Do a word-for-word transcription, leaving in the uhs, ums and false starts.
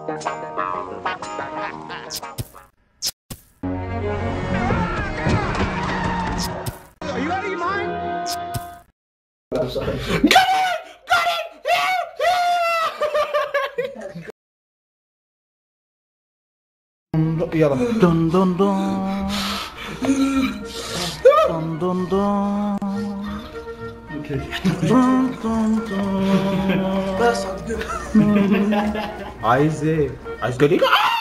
Are you out of your mind? I'm sorry. Got it! Got it! يلا دون دون دون دون دون دون دون دون دون. بس عايز ايه؟ عايز جديد؟